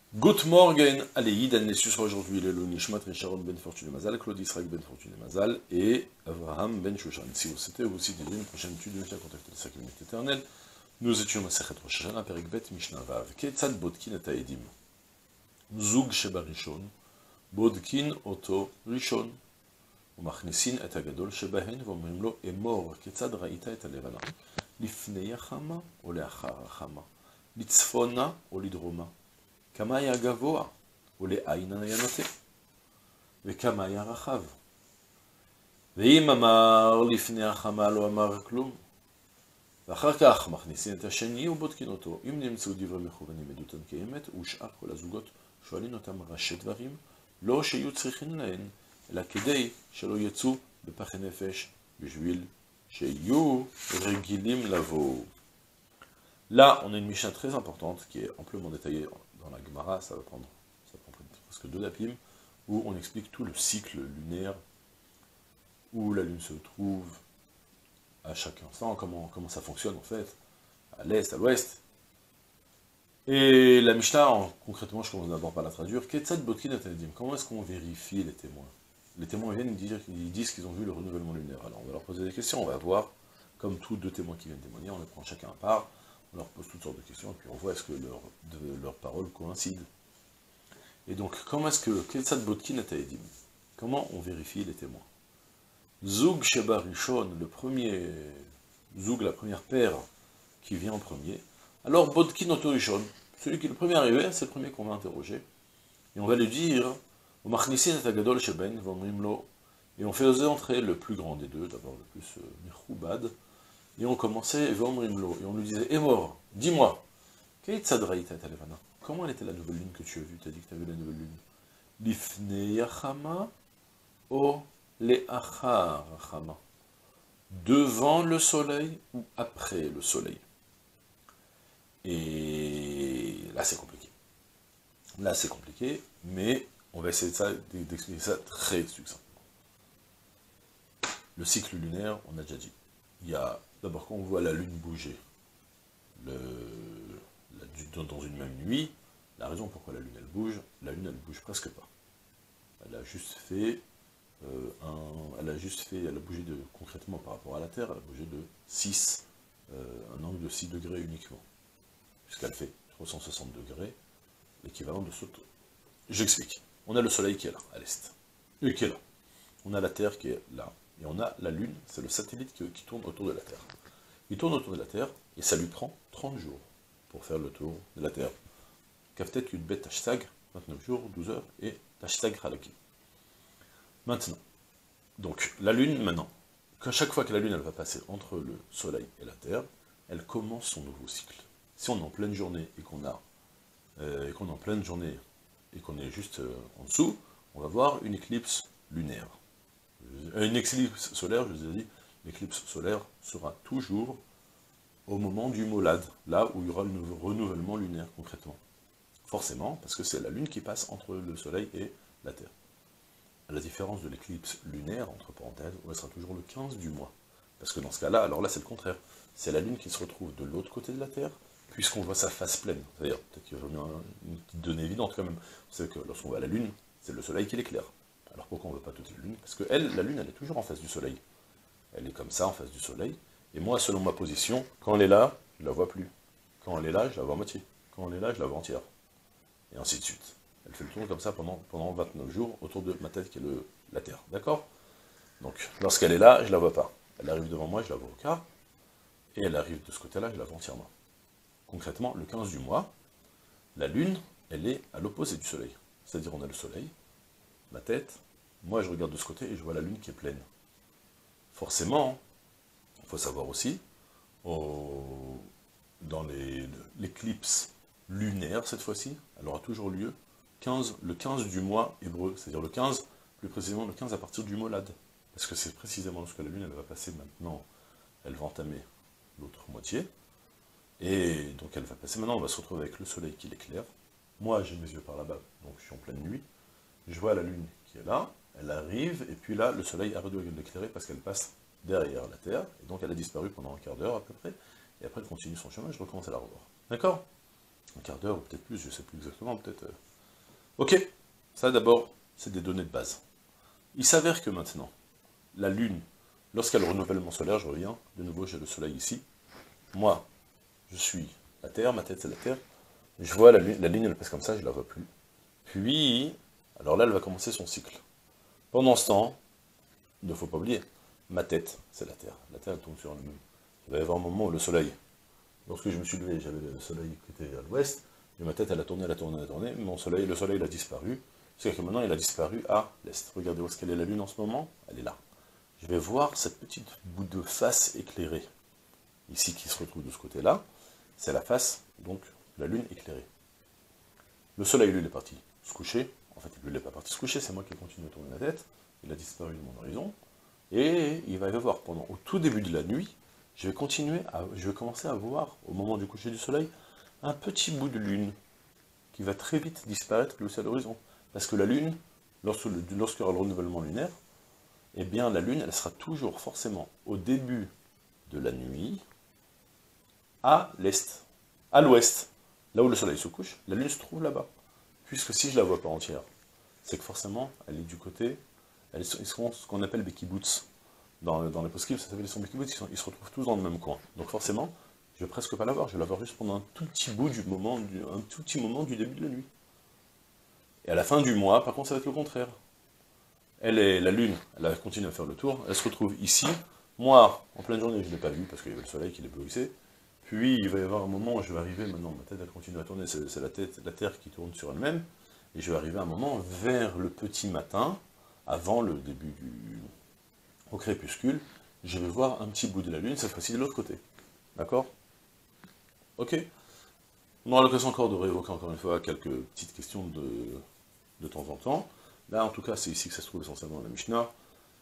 Good morning, allez, Dan ce sera aujourd'hui le Nishmat Sharon Ben Fortuné Mazal, Claude Israël Ben Fortuné Mazal et Avraham Ben Shoshan. Si vous souhaitez aussi dédier une prochaine étude de Mishnah contactée de sa communauté éternelle, nous étions Masechet Rosh Hashanah, Perek Bet Mishnah Vav. Ketzad Bodkin et Aedim. Zug Sheba Rishon, Bodkin Oto Rishon. ומכניסין את הגדול שבהן ואומרים לו אמור כיצד ראית את הלבנה לפני החמה או לאחר החמה לצפונה או לדרומה כמה היה גבוה או לעין היה נוטה וכמה היה רחב ואם אמר לפני החמה לא אמר כלום ואחר כך מכניסין את השני ובודקין אותו אם נמצאו דברי מכוונים עדותם כאמת ושאר כל הזוגות שואלים אותם ראשי דברים לא שיהיו צריכים להן אלא כדי שלא יצאו בפחי נפש בשביל שיהיו רגילים לבוא. Là, on a une Mishnah très importante qui est amplement détaillée dans la Gemara, ça prend presque 2 dapim, où on explique tout le cycle lunaire, où la lune se trouve à chaque instant, comment ça fonctionne en fait, à l'est, à l'ouest. Et la Mishnah, concrètement, je commence d'abord par la traduire, Ketzad Bodkin et Aedim, comment est-ce qu'on vérifie les témoins? Les témoins viennent ils disent qu'ils ont vu le renouvellement lunaire. Alors on va leur poser des questions, on va voir, comme tous deux témoins qui viennent témoigner, on les prend chacun à part, on leur pose toutes sortes de questions, et puis on voit est-ce que leurs paroles coïncident. Et donc, comment est-ce que, Ketzad Bodkin et Aedim, comment on vérifie les témoins? Zug Sheba Rishon, le premier Zug, la première paire qui vient en premier, alors Bodkin Oto Rishon, celui qui est le premier arrivé, c'est le premier qu'on va interroger, et on va lui dire, et on faisait entrer le plus grand des deux, d'abord le plus Mechoubad, et on commençait, et on lui disait, Emor, dis-moi, comment elle était la nouvelle lune que tu as vue? Tu as dit que tu as vu la nouvelle lune. Lifne Yachama o Leachar Chama. Devant le soleil ou après le soleil? Et là c'est compliqué. Là c'est compliqué, mais on va essayer d'expliquer ça très succinctement. Le cycle lunaire, on a déjà dit. Il y a, d'abord, quand on voit la lune bouger dans une même nuit, la raison pourquoi la lune elle bouge presque pas. Elle a juste fait, elle a bougé concrètement par rapport à la Terre, elle a bougé de 6, un angle de 6 degrés uniquement. Puisqu'elle fait 360 degrés, l'équivalent de ce tour. J'explique. On a le soleil qui est là, à l'est, et qui est là. On a la Terre qui est là, et on a la Lune, c'est le satellite qui tourne autour de la Terre. Il tourne autour de la Terre, et ça lui prend 30 jours pour faire le tour de la Terre. Kaftet Yudbet hashtag, 29 jours, 12 heures, et hashtag Halaki. Maintenant, donc, la Lune, maintenant, qu'à chaque fois que la Lune elle va passer entre le Soleil et la Terre, elle commence son nouveau cycle. Si on est en pleine journée, et qu'on est en pleine journée, et qu'on est juste en dessous, on va voir une éclipse lunaire. Une éclipse solaire, je vous ai dit, l'éclipse solaire sera toujours au moment du Molad, là où il y aura le renouvellement lunaire, concrètement. Forcément, parce que c'est la Lune qui passe entre le Soleil et la Terre. À la différence de l'éclipse lunaire, entre parenthèses, où elle sera toujours le 15 du mois. Parce que dans ce cas-là, alors là c'est le contraire. C'est la Lune qui se retrouve de l'autre côté de la Terre, puisqu'on voit sa face pleine. C'est-à-dire, peut-être qu'il y a une petite donnée évidente quand même. Vous savez que lorsqu'on voit la Lune, c'est le Soleil qui l'éclaire. Alors pourquoi on ne voit pas toute la Lune? Parce que la Lune, elle est toujours en face du Soleil. Elle est comme ça, en face du Soleil. Et moi, selon ma position, quand elle est là, je la vois plus. Quand elle est là, je la vois à moitié. Quand elle est là, je la vois entière. Et ainsi de suite. Elle fait le tour comme ça pendant 29 jours autour de ma tête qui est la Terre. D'accord? Donc, lorsqu'elle est là, je la vois pas. Elle arrive devant moi, je la vois au quart. Et elle arrive de ce côté-là, je la vois entièrement. Concrètement, le 15 du mois, la Lune, elle est à l'opposé du Soleil. C'est-à-dire, on a le Soleil, ma tête, moi je regarde de ce côté et je vois la Lune qui est pleine. Forcément, il faut savoir aussi, dans l'éclipse lunaire, cette fois-ci, elle aura toujours lieu le 15 du mois hébreu, c'est-à-dire le 15, plus précisément le 15 à partir du Molad. Parce que c'est précisément lorsque la Lune, elle va passer maintenant, elle va entamer l'autre moitié, et donc elle va passer, maintenant on va se retrouver avec le soleil qui l'éclaire. Moi j'ai mes yeux par là-bas, donc je suis en pleine nuit. Je vois la lune qui est là, elle arrive, et puis là le soleil arrête de l'éclairer parce qu'elle passe derrière la Terre, et donc elle a disparu pendant un quart d'heure à peu près, et après elle continue son chemin, je recommence à la revoir. D'accord? un quart d'heure, ou peut-être plus, je ne sais plus exactement, peut-être... Ok, ça d'abord, c'est des données de base. Il s'avère que maintenant, la Lune, lorsqu'elle a le renouvellement solaire, je reviens, de nouveau j'ai le Soleil ici, moi, je suis la Terre, ma tête c'est la Terre, je vois la Lune elle passe comme ça, je la vois plus. Puis, alors là elle va commencer son cycle. Pendant ce temps, il ne faut pas oublier, ma tête c'est la Terre elle tourne sur elle-même. Il va y avoir un moment où le Soleil, lorsque je me suis levé, j'avais le Soleil qui était à l'ouest, et ma tête elle a tourné, elle a tourné, elle a tourné, le Soleil il a disparu, c'est-à-dire que maintenant il a disparu à l'est. Regardez où est-ce qu'elle est la Lune en ce moment, elle est là. Je vais voir cette petite bout de face éclairée, ici qui se retrouve de ce côté-là, c'est la face, donc, la Lune éclairée. Le Soleil, lui, il est parti se coucher, en fait, lui, il n'est pas parti se coucher, c'est moi qui continue à tourner la tête, il a disparu de mon horizon, et il va y avoir, au tout début de la nuit, je vais commencer à voir, au moment du coucher du Soleil, un petit bout de Lune, qui va très vite disparaître, lui aussi à l'horizon. Parce que la Lune, lorsqu'il y aura le renouvellement lunaire, eh bien, la Lune, elle sera toujours forcément au début de la nuit, à l'est, à l'ouest, là où le soleil se couche, la Lune se trouve là-bas. Puisque si je la vois pas entière, c'est que forcément, elle est du côté, ils sont ce qu'on appelle des kibbutz. Dans les poskim, ça s'appelle les kibbutz, ils se retrouvent tous dans le même coin. Donc forcément, je vais presque pas la voir, je vais la voir juste pendant un tout petit bout un tout petit moment du début de la nuit. Et à la fin du mois, par contre, ça va être le contraire. La Lune, elle continue à faire le tour, elle se retrouve ici. Moi, en pleine journée, je ne l'ai pas vue, parce qu'il y avait le soleil qui l'éblouissait. Puis, il va y avoir un moment où je vais arriver, maintenant, ma tête, elle continue à tourner, c'est la Terre qui tourne sur elle-même, et je vais arriver à un moment vers le petit matin, avant le début au crépuscule, je vais voir un petit bout de la Lune, cette fois-ci de l'autre côté. D'accord? Ok? On aura l'occasion encore de réévoquer encore une fois quelques petites questions de temps en temps. Là, en tout cas, c'est ici que ça se trouve essentiellement dans la Mishnah.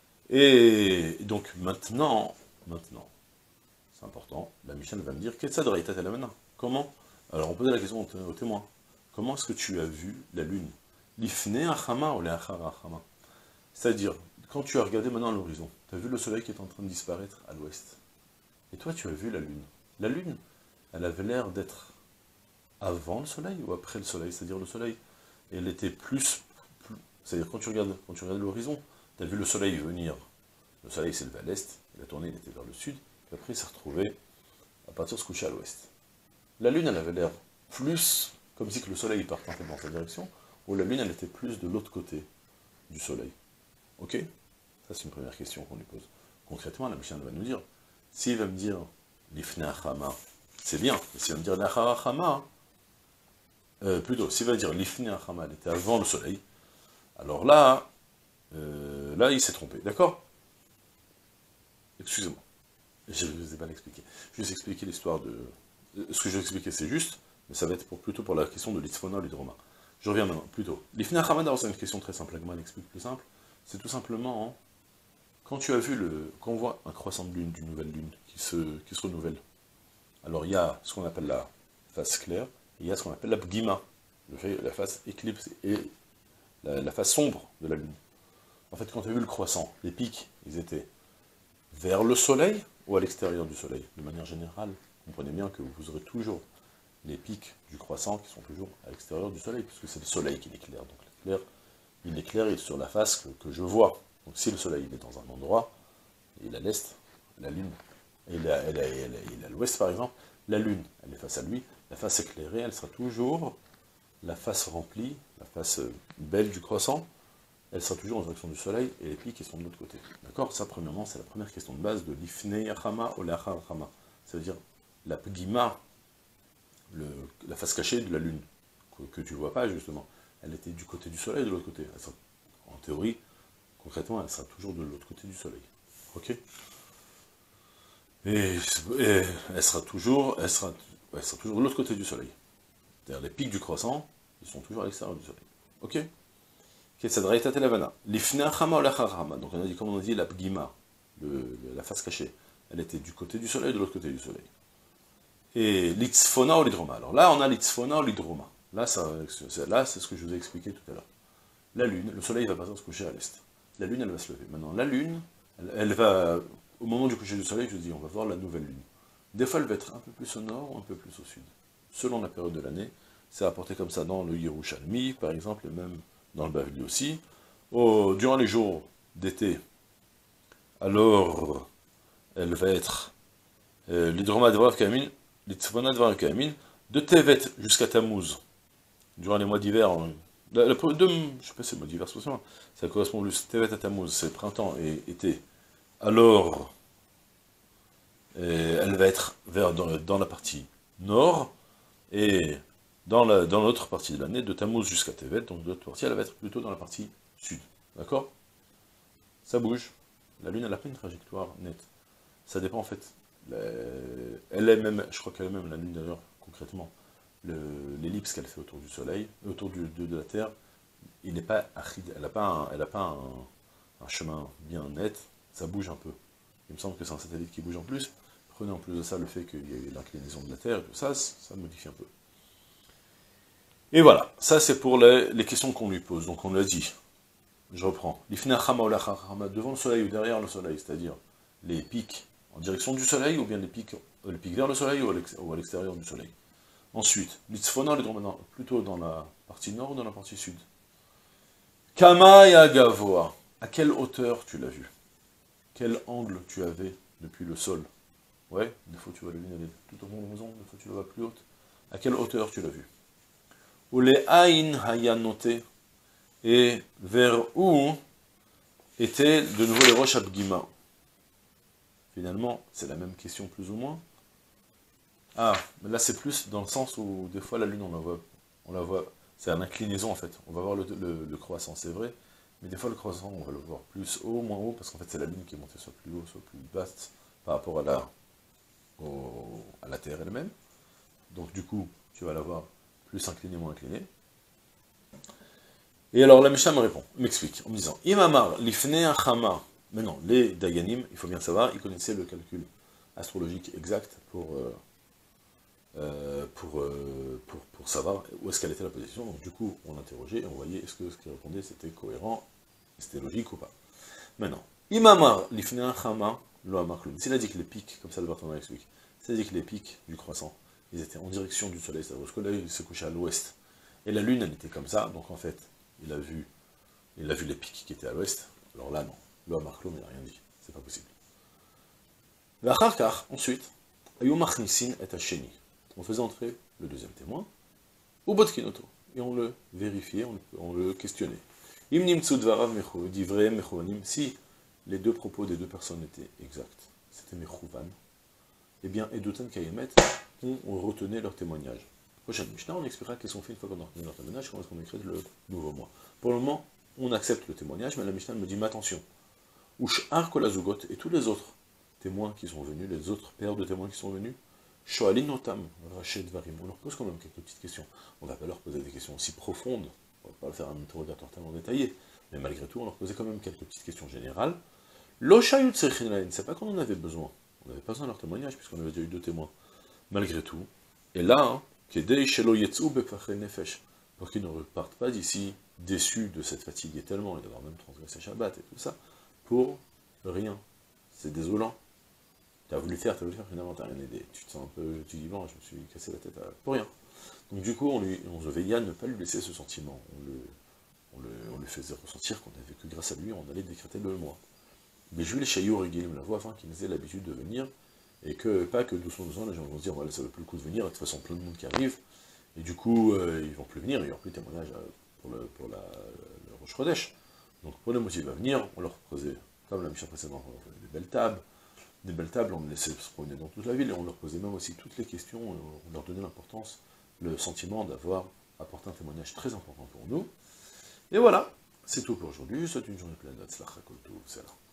Et donc, maintenant, c'est important, la Mishnah va me dire, comment? Alors, on posait la question au témoin. Comment est-ce que tu as vu la Lune? L'ifne achama ou l'achar achama? C'est-à-dire, quand tu as regardé maintenant l'horizon, tu as vu le soleil qui est en train de disparaître à l'ouest. Et toi, tu as vu la Lune. La Lune, elle avait l'air d'être avant le soleil ou après le soleil? C'est-à-dire, le soleil, elle était c'est-à-dire, quand tu regardes l'horizon, tu as vu le soleil venir. Le soleil s'est levé à l'est, il a tourné, il était vers le sud, puis après il s'est retrouvé à partir de se coucher à l'ouest. La Lune, elle avait l'air plus comme si que le soleil partait dans sa direction, ou la Lune, elle était plus de l'autre côté du soleil. Ok? Ça, c'est une première question qu'on lui pose. Concrètement, la Mishnah va nous dire, s'il va me dire l'ifne achama, c'est bien, mais s'il va me dire l'achar achama, plutôt, s'il va dire l'ifne achama, elle était avant le soleil, alors là, il s'est trompé, d'accord? Excusez-moi, je ne vous ai pas l'expliqué. Je vais vous expliquer l'histoire de... Ce que je vais expliquer, c'est juste, mais ça va être plutôt pour la question de l'Itzfona ou l'Hydroma. Je reviens maintenant, plutôt. L'Ifna Hamad, c'est une question très simple, Agman explique plus simple. C'est tout simplement, quand tu as vu quand on voit un croissant de lune, d'une nouvelle lune, qui se renouvelle, alors il y a ce qu'on appelle la face claire, et il y a ce qu'on appelle la bgima, la face éclipse, et la face sombre de la lune. En fait, quand tu as vu le croissant, les pics, ils étaient vers le soleil ou à l'extérieur du soleil. De manière générale, comprenez bien que vous aurez toujours les pics du croissant qui sont toujours à l'extérieur du soleil, puisque c'est le soleil qui l'éclaire. Donc il éclaire sur la face que je vois. Donc si le soleil il est dans un endroit, il est à l'est, la lune, il est à l'ouest par exemple, la lune, elle est face à lui, la face éclairée, elle sera toujours la face remplie, la face belle du croissant, elle sera toujours en direction du soleil, et les pics qui sont de l'autre côté. D'accord? Ça, premièrement, c'est la première question de base de l'ifne yachama ou l'achar yachama. Ça veut dire la pgima, la face cachée de la lune, que tu ne vois pas, justement. Elle était du côté du soleil, de l'autre côté. En théorie, concrètement, elle sera toujours de l'autre côté du soleil. Ok? Et elle sera toujours de l'autre côté du soleil. C'est-à-dire les pics du croissant, ils sont toujours à l'extérieur du soleil. Ok? Donc on a dit, comme on a dit, la pgima, la face cachée, elle était du côté du soleil, de l'autre côté du soleil. Et l'itzfona ou l'hydroma. Alors là, on a l'itzfona ou l'hydroma. Là, c'est ce que je vous ai expliqué tout à l'heure. La lune, le soleil va pas se coucher à l'est. La lune, elle va se lever. Maintenant, la lune, elle va, au moment du coucher du soleil, je vous dis, on va voir la nouvelle lune. Des fois, elle va être un peu plus au nord ou un peu plus au sud. selon la période de l'année. C'est rapporté comme ça dans le Yerushalmi, par exemple, et même dans le Bavli aussi. Durant les jours d'été, alors elle va être l'Hydroma Dvarav Kamin, l'Itzvona Dvarav Kamin, de Tevet jusqu'à Tammuz, durant les mois d'hiver. Je ne sais pas si c'est le mois d'hiver, ça correspond plus. Tevet à Tammuz, c'est printemps et été. Alors, elle va être dans la partie nord, et dans l'autre partie de l'année, de Tammuz jusqu'à Tevet, donc de l'autre partie, elle va être plutôt dans la partie sud. D'accord? Ça bouge. La Lune, elle n'a pas une trajectoire nette. Ça dépend en fait. Elle est même, je crois qu'elle est même, la Lune d'ailleurs, concrètement, l'ellipse qu'elle fait autour du Soleil, autour de la Terre, il n'est pas achid, elle n'a pas, un chemin bien net, ça bouge un peu. Il me semble que c'est un satellite qui bouge en plus. Prenez en plus de ça le fait qu'il y ait l'inclinaison de la Terre, et tout ça, ça modifie un peu. Et voilà, ça c'est pour les questions qu'on lui pose, donc on l'a dit. Je reprends. Devant le soleil ou derrière le soleil, c'est-à-dire les pics en direction du soleil, ou bien les pics vers le soleil ou à l'extérieur du soleil. Ensuite, l'itzfona, plutôt dans la partie nord ou dans la partie sud. Kamaya Gavoa, à quelle hauteur tu l'as vu? Quel angle tu avais depuis le sol? Ouais, des fois tu vois la lune aller tout au fond de l'horizon, des fois tu la vois plus haute. À quelle hauteur tu l'as vu? Ou les Aïn Hayanoté, et vers où étaient de nouveau les roches Abgima. Finalement, c'est la même question plus ou moins. Ah, mais là c'est plus dans le sens où des fois la lune on la voit, c'est une inclinaison en fait. On va voir le croissant, c'est vrai, mais des fois le croissant on va le voir plus haut, moins haut, parce qu'en fait c'est la lune qui est montée soit plus haut, soit plus basse par rapport à la Terre elle-même. Donc du coup, tu vas la voir plus inclinée, moins inclinée. Et alors la Mishnah me répond, m'explique, en me disant, Imamar, lifnei achama. Mais non, les Dayanim, il faut bien savoir, ils connaissaient le calcul astrologique exact pour savoir où est-ce qu'elle était la position. Donc du coup, on l'interrogeait et on voyait est-ce que ce qu'il répondait c'était cohérent, c'était logique ou pas. Maintenant, Imamar, lifnei achama, lo amarklum. S'il a dit que les pics, comme ça le Barthélémy explique, s'il a dit que les pics du croissant, ils étaient en direction du soleil, c'est-à-dire que le soleil se couchait à l'ouest, et la lune, elle était comme ça, donc en fait, il a vu les pics qui étaient à l'ouest. Alors là, non. Le Hamarklom, il n'a rien dit. C'est pas possible. Ensuite, Ayumachnisin et Hacheni. On faisait entrer le deuxième témoin, ou Botkinoto. Et on le vérifiait, on le questionnait. Imnim Tsudvarav Divrei Mechovanim. Si les deux propos des deux personnes étaient exacts, c'était Mechouvan, eh bien, Edotan Kayemet, on retenait leur témoignage. Prochaine Mishnah, on expliquera qu'est-ce qu'on fait une fois qu'on a retenu leur témoignage, comment est-ce qu'on écrit le nouveau mois. Pour le moment, on accepte le témoignage, mais la Mishnah me dit, mais attention, Ush'ar Kolazugot et tous les autres témoins qui sont venus, les autres paires de témoins qui sont venus, Shoalin Notam, Rachet Varim, on leur pose quand même quelques petites questions. On ne va pas leur poser des questions aussi profondes, on ne va pas faire un interrogatoire tellement détaillé, mais malgré tout, on leur posait quand même quelques petites questions générales. L'Oshayut Sechinlain, c'est pas qu'on en avait besoin, on n'avait pas besoin de leur témoignage, puisqu'on avait déjà eu deux témoins, malgré tout. Et là, hein, pour qu'ils ne repartent pas d'ici déçus de cette fatigue et tellement, et d'avoir même transgressé Shabbat et tout ça, pour rien. C'est désolant. Tu as voulu faire, finalement tu n'as rien aidé. Tu te sens un peu, tu dis bon, je me suis cassé la tête pour rien. Donc du coup, on se veillait à ne pas lui laisser ce sentiment. On lui faisait ressentir qu'on n'avait que grâce à lui, on allait décréter le mois. Mais Jules Chayour et Guillaume la voix afin qu'ils aient l'habitude de venir, et que, pas que doucement, les gens vont se dire, voilà, ça ne vaut plus le coup de venir, de toute façon, plein de monde qui arrive, et du coup, ils vont plus venir, il n'y aura plus de témoignage pour le Rosh Chodesh. Donc, pour les motifs à venir, on leur posait, comme la mission précédente, on leur faisait des belles tables, on les laissait se promener dans toute la ville, et on leur posait même aussi toutes les questions, on leur donnait l'importance, le sentiment d'avoir apporté un témoignage très important pour nous. Et voilà, c'est tout pour aujourd'hui, je vous souhaite une journée pleine de tzlach, c'est là.